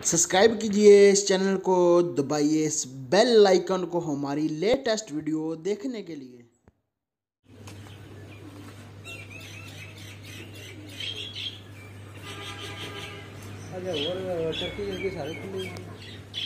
Subscribe कीजिए इस channel को, दबाइए इस बेल आइकन को हमारी लेटेस्ट वीडियो देखने के लिए। अच्छा और टर्की जल्दी सारे खुले